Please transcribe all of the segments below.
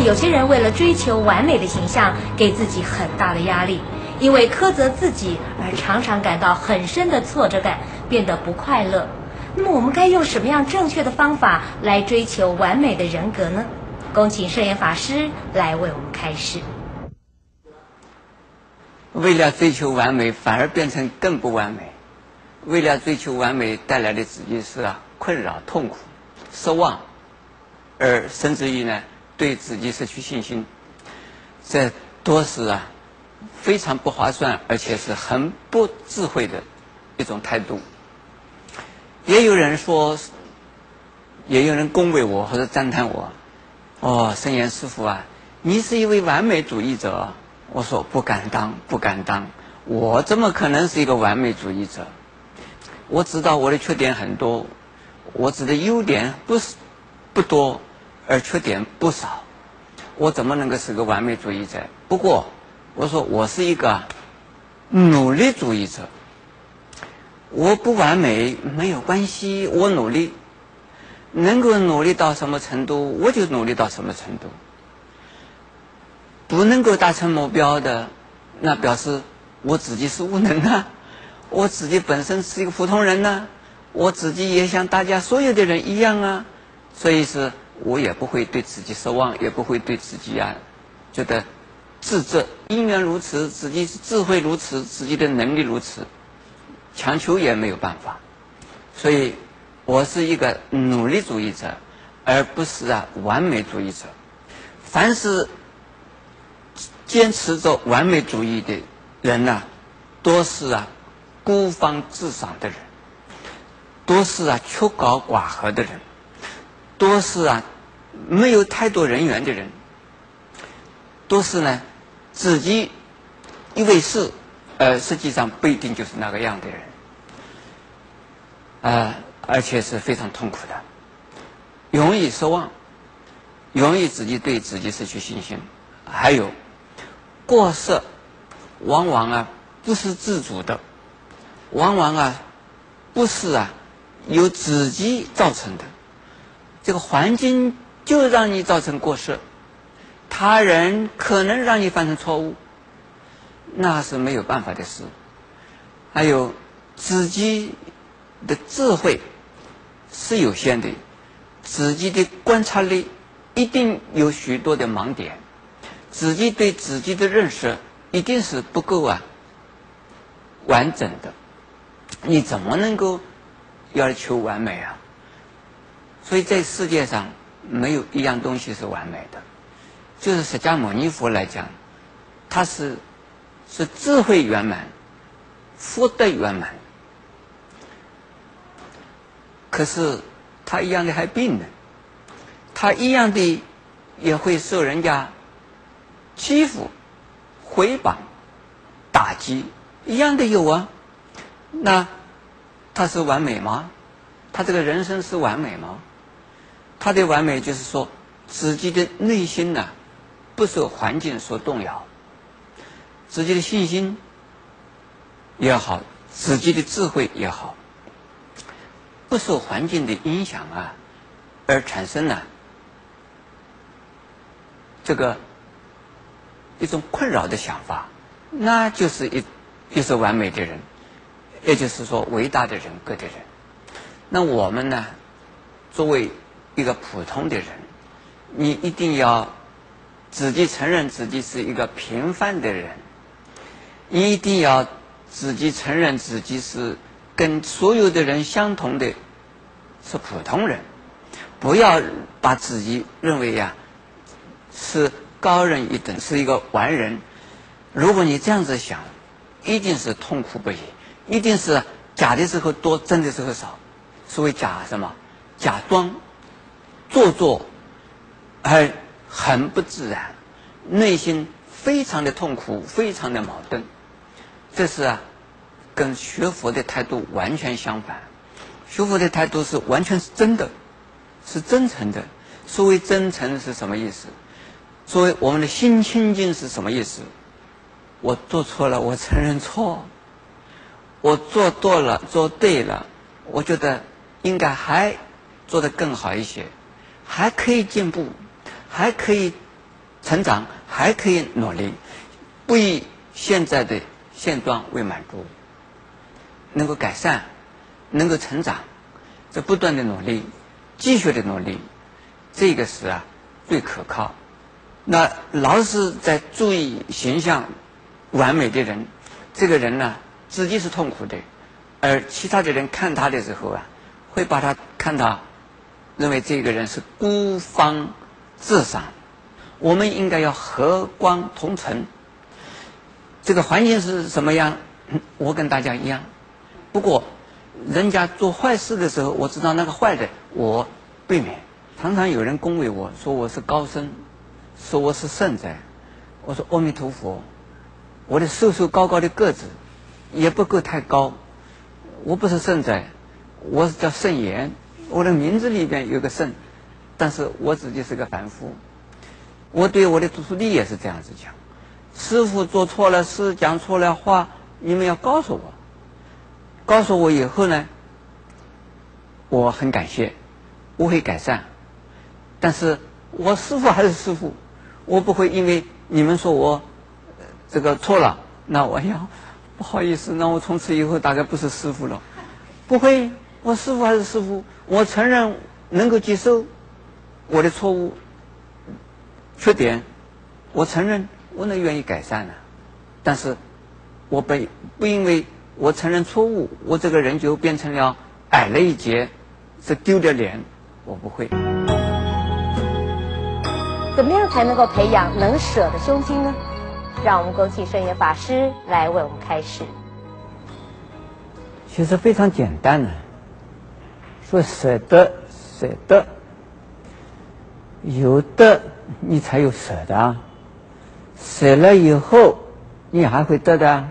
但有些人为了追求完美的形象，给自己很大的压力，因为苛责自己而常常感到很深的挫折感，变得不快乐。那么我们该用什么样正确的方法来追求完美的人格呢？恭请圣严法师来为我们开示。 为了追求完美，反而变成更不完美。为了追求完美带来的自己是困扰、痛苦、失望，而甚至于呢，对自己失去信心。这都是非常不划算，而且是很不智慧的一种态度。也有人说，也有人恭维我或者赞叹我，圣严师父你是一位完美主义者。我说不敢当，不敢当，我怎么可能是一个完美主义者？我知道我的缺点很多，我指的优点不多，而缺点不少，我怎么能够是个完美主义者？不过我说我是一个努力主义者，我不完美没有关系，我努力，能够努力到什么程度我就努力到什么程度。不能够达成目标的，那表示我自己是无能我自己本身是一个普通人我自己也像大家所有的人一样所以是我也不会对自己失望，也不会对自己觉得自责，因缘如此，自己智慧如此，自己的能力如此，强求也没有办法。所以我是一个努力主义者，而不是完美主义者。凡是坚持着完美主义的人都是孤芳自赏的人，都是曲高寡合的人，都是没有太多人缘的人，都是自己以为是，实际上不一定就是那个样的人，而且是非常痛苦的，容易失望，容易自己对自己失去信心，还有过失往往不是自主的，往往不是由自己造成的，这个环境就让你造成过失，他人可能让你犯成错误，那是没有办法的事。还有自己的智慧是有限的，自己的观察力一定有许多的盲点，自己对自己的认识一定是不够完整的，你怎么能够要求完美所以在世界上没有一样东西是完美的，就是释迦牟尼佛来讲，他是智慧圆满，福德圆满，可是他一样的还病呢，他一样的也会受人家欺负、诽谤、打击，一样的有那他是完美吗？他这个人生是完美吗？他的完美就是说自己的内心不受环境所动摇，自己的信心也好，自己的智慧也好，不受环境的影响而产生这个一种困扰的想法，那就是完美的人，也就是说伟大的人格的人。那我们作为一个普通的人，你一定要自己承认自己是一个平凡的人，你一定要自己承认自己是跟所有的人相同的，是普通人，不要把自己认为是高人一等，是一个完人。如果你这样子想，一定是痛苦不已，一定是假的时候多，真的时候少。所谓假什么？假装、做作，而很不自然，内心非常的痛苦，非常的矛盾。这是跟学佛的态度完全相反。学佛的态度是完全是真的，是真诚的。所谓真诚是什么意思？所谓我们的心清净是什么意思？我做错了，我承认错；我做多了，做对了，我觉得应该还做得更好一些，还可以进步，还可以成长还可以努力，不以现在的现状为满足，能够改善，能够成长，这不断的努力，继续的努力，这个是最可靠。那老是在注意形象完美的人，这个人呢自己是痛苦的，而其他的人看他的时候会把他看到认为这个人是孤芳自赏。我们应该要和光同尘，这个环境是什么样，我跟大家一样。不过人家做坏事的时候，我知道那个坏的我避免。常常有人恭维我说我是高僧，说我是圣哉，我说阿弥陀佛，我的瘦瘦高高的个子也不够太高，我不是圣哉，我是叫圣言，我的名字里边有个圣，但是我自己是个凡夫。我对我的徒弟也是这样子讲，师父做错了事，讲错了话，你们要告诉我，告诉我以后呢，我很感谢，我会改善。但是我师父还是师父，我不会因为你们说我这个错了，那我要不好意思，那我从此以后大概不是师父了。不会，我师父还是师父，我承认能够接受我的错误缺点，我承认，我能愿意改善了。但是我不因为我承认错误，我这个人就变成了矮了一截，是丢掉脸，我不会。 怎么样才能够培养能舍的胸襟呢？让我们恭请圣严法师来为我们开示。 其实非常简单的，说舍得，舍得，有的你才有舍的，舍了以后你还会得的。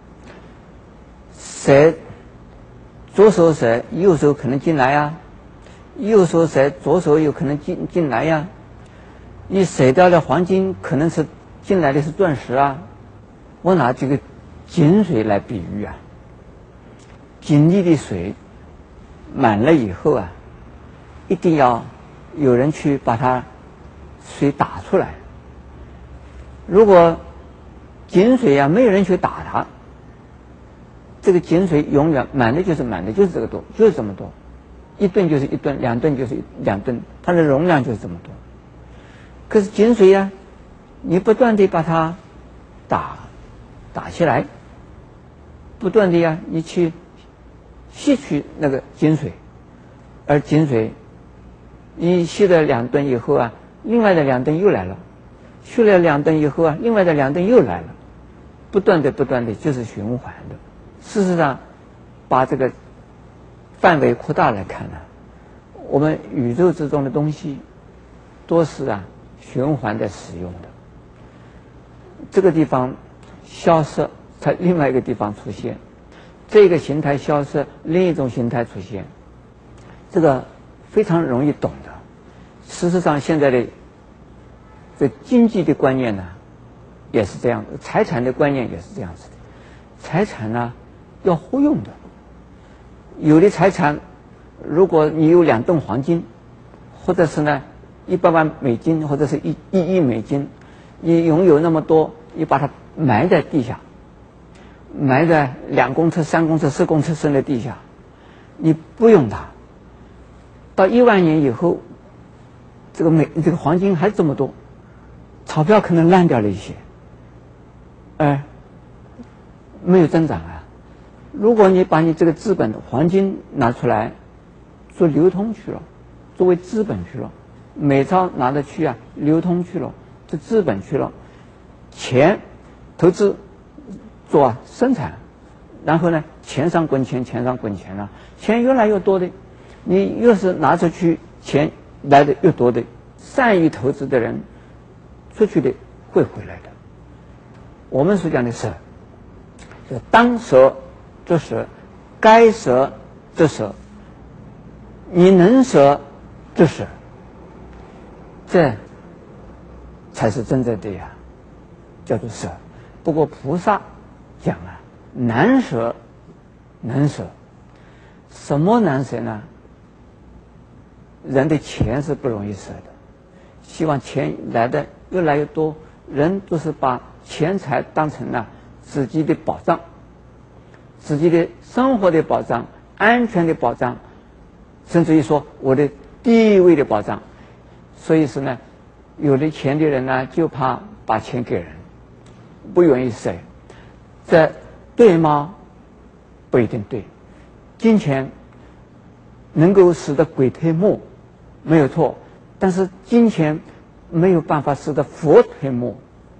舍，左手舍，右手可能进来右手舍，左手有可能进来你舍掉的黄金可能是进来的是钻石我拿这个井水来比喻井里的水满了以后一定要有人去把它水打出来。如果井水没有人去打它，这个井水永远满的就是满的，就是这个多，就是这么多，一吨就是一吨，两吨就是两吨，它的容量就是这么多。可是井水你不断地把它打起来，不断地你去吸取那个井水，而井水你吸了2吨以后另外的2吨又来了，吸了2吨以后另外的2吨又来了，不断的就是循环的。事实上把这个范围扩大来看我们宇宙之中的东西多是循环的使用的，这个地方消失，在另外一个地方出现，这个形态消失，另一种形态出现，这个非常容易懂的。事实上现在的这经济的观念也是这样的，财产的观念也是这样子的。财产要互用的，有的财产如果你有2吨黄金，或者是100万美金，或者是1亿美金，你拥有那么多，你把它埋在地下，埋在2公尺、3公尺、4公尺深的地下，你不用它，到1万年以后，这个黄金还是这么多，钞票可能烂掉了一些，没有增长如果你把你这个资本黄金拿出来做流通去了，作为资本去了，美钞拿得去流通去了，这资本去了，钱投资做生产，然后钱上滚钱，钱上滚钱钱越来越多的，你越是拿出去，钱来的越多的，善于投资的人出去的会回来的。我们所讲的舍，就是当舍则舍，该舍则舍，你能舍则舍，这才是真正的叫做舍。不过菩萨讲难舍能舍，什么难舍呢？人的钱是不容易舍的，希望钱来的越来越多人都是把钱财当成了自己的保障，自己的生活的保障、安全的保障，甚至于说我的地位的保障。所以说呢，有了钱的人呢，就怕把钱给人，不愿意舍。这对吗？不一定对。金钱能够使得鬼推磨，没有错，但是金钱没有办法使得佛推磨。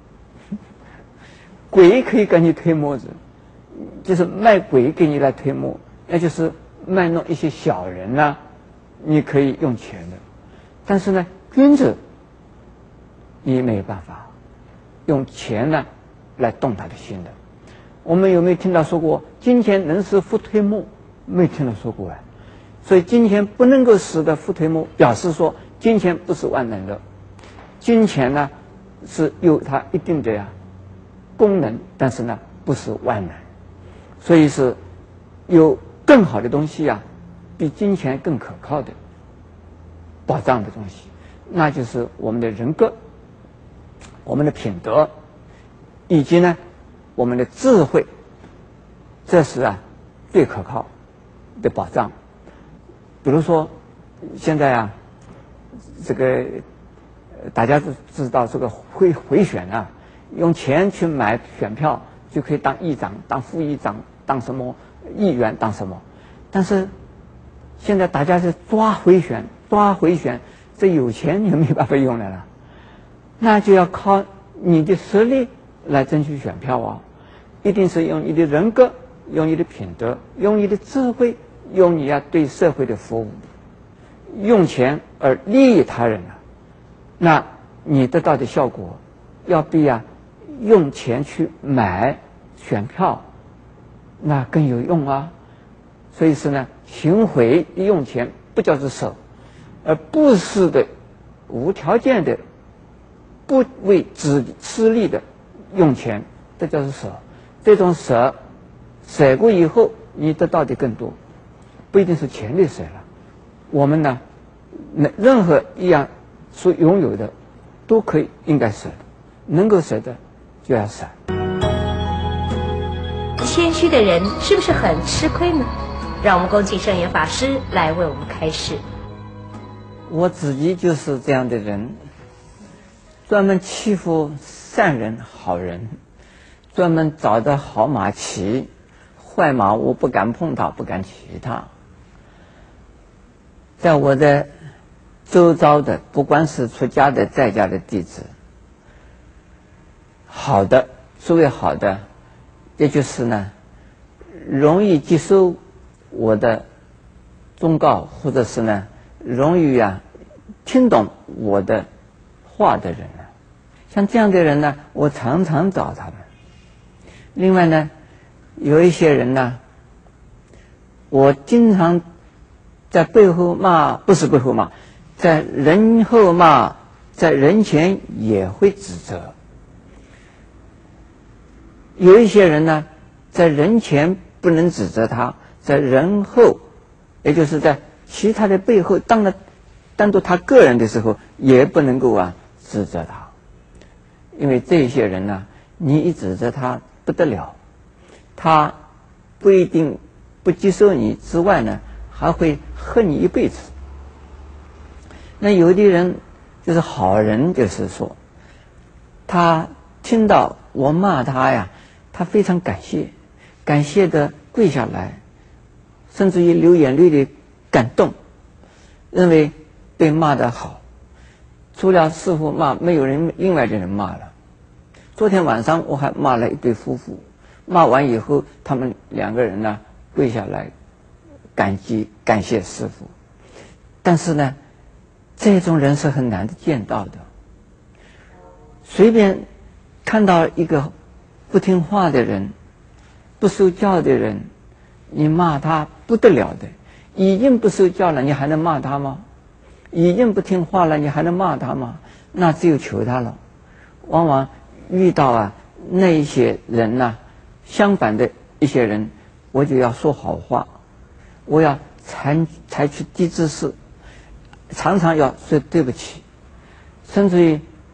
鬼可以给你推磨子，就是卖鬼给你来推磨，那就是卖弄一些小人啊，你可以用钱的。但是呢，君子你没有办法用钱呢来动他的心的。我们有没有听到说过金钱能使佛推磨？没听到说过啊。所以金钱不能够使得佛推磨，表示说金钱不是万能的。金钱呢是有它一定的功能，但是呢不是万能。所以是有更好的东西比金钱更可靠的保障的东西，那就是我们的人格、我们的品德，以及呢我们的智慧，这是最可靠的保障。比如说现在这个大家都知道这个回选用钱去买选票就可以当议长、当副议长、当什么议员、当什么。但是现在大家是抓回选，这有钱你没办法用来了，那就要靠你的实力来争取选票一定是用你的人格，用你的品德，用你的智慧，用你对社会的服务，用钱而利益他人那你得到的效果要比用钱去买选票那更有用所以是呢，行贿用钱不叫做舍，而布施的、无条件的、不为私利的用钱，这叫做舍。这种舍过以后，你得到的更多，不一定是钱的舍了。我们呢，任何一样所拥有的，都可以应该舍，能够舍的就要舍。 谦虚的人是不是很吃亏呢？让我们恭请圣严法师来为我们开示。 我自己就是这样的人，专门欺负善人好人，专门找着好马骑，坏马我不敢碰它，不敢骑它。在我的周遭的，不管是出家的在家的弟子，好的，所谓好的，也就是呢容易接受我的忠告，或者是呢容易听懂我的话的人像这样的人呢，我常常找他们。另外呢，有一些人呢，我经常在背后骂，不是背后骂，在人后骂，在人前也会指责。有一些人呢，在人前不能指责他，在人后，也就是在其他的背后当做他个人的时候，也不能够指责他。因为这些人呢，你一指责他不得了，他不一定不接受你之外呢，还会恨你一辈子。那有的人就是好人，就是说他听到我骂他他非常感谢的跪下来，甚至于流眼泪的感动，认为被骂得好，除了师父骂，没有人另外的人骂了。昨天晚上我还骂了一对夫妇，骂完以后他们两个人跪下来感谢师父。但是呢，这种人是很难的见到的。随便看到一个不听话的人，不受教的人，你骂他不得了的。已经不受教了，你还能骂他吗？已经不听话了，你还能骂他吗？那只有求他了。往往遇到那一些人相反的一些人，我就要说好话，我要采取低姿势，常常要说对不起，甚至于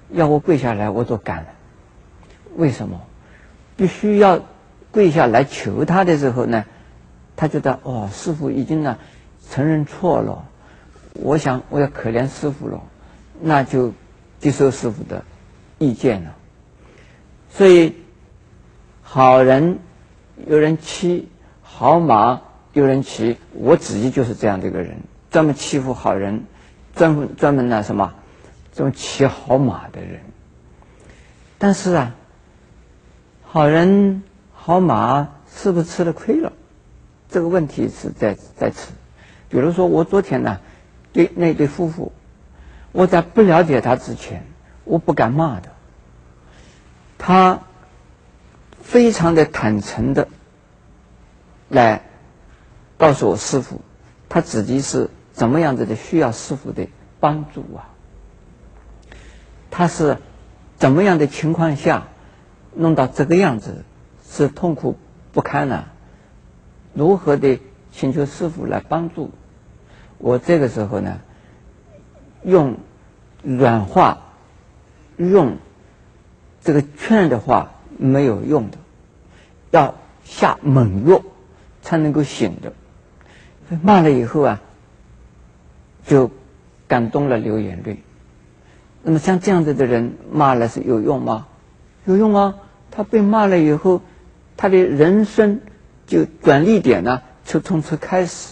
要我跪下来我都敢了。为什么？必须要跪下来求他的时候呢，他觉得哦，师父已经呢承认错了，我想我要可怜师父了，那就接受师父的意见了。所以好人有人欺，好马有人骑，我自己就是这样的一个人，专门欺负好人，专门呢什么，这种骑好马的人。但是啊，好人好马是不是吃了亏了？这个问题是在此。比如说我昨天呢，对那对夫妇，我在不了解他之前，我不敢骂的。他非常的坦诚的来告诉我师父，他自己是怎么样子的需要师父的帮助啊，他是怎么样的情况下弄到这个样子，是痛苦不堪啊，如何的请求师父来帮助。我这个时候呢，用软话，用这个劝的话没有用的，要下猛药才能够醒的。骂了以后啊，就感动了流眼泪。那么像这样子的人骂了是有用吗？有用啊！他被骂了以后，他的人生就转捩点呢，就从此开始。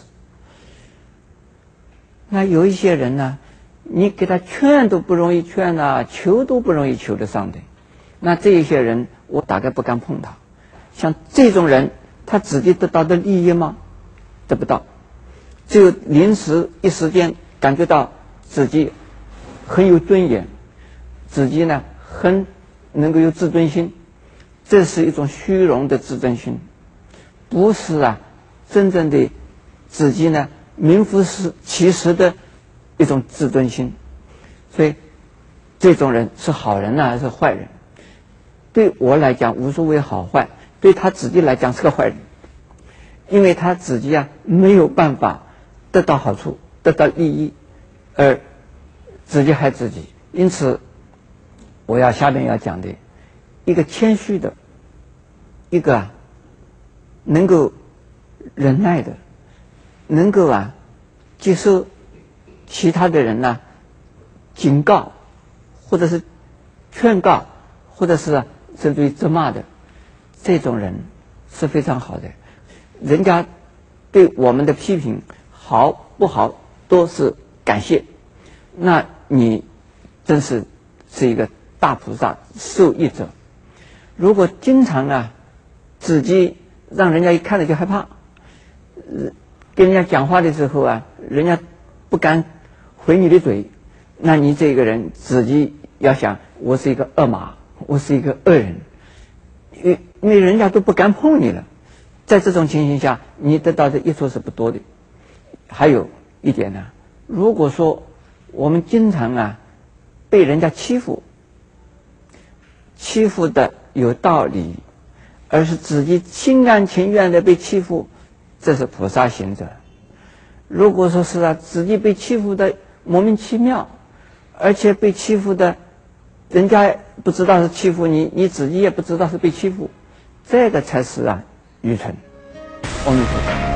那有一些人呢，你给他劝都不容易劝啊，求都不容易求得上的，那这一些人我大概不敢碰他。像这种人，他自己得到的利益吗？得不到，只有临时一时间感觉到自己很有尊严，自己呢很能够有自尊心，这是一种虚荣的自尊心，不是啊真正的自己呢名副其实的一种自尊心。所以这种人是好人呢还是坏人？对我来讲无所谓好坏，对他自己来讲是个坏人，因为他自己啊没有办法得到好处，得到利益，而自己害自己。因此我下面要讲的一个谦虚的，一个能够忍耐的，能够接受其他的人呢警告或者是劝告或者是甚至于责骂的，这种人是非常好的。人家对我们的批评好不好都是感谢，那你真是一个大菩萨受益者。如果经常自己让人家一看了就害怕，跟人家讲话的时候人家不敢回你的嘴，那你这个人自己要想，我是一个恶马，我是一个恶人，因为人家都不敢碰你了。在这种情形下，你得到的益处是不多的。还有一点呢，如果说我们经常被人家欺负的有道理，而是自己心甘情愿的被欺负，这是菩萨行者。如果说是自己被欺负的莫名其妙，而且被欺负的人家不知道是欺负你，你自己也不知道是被欺负，这个才是愚蠢。阿弥陀佛。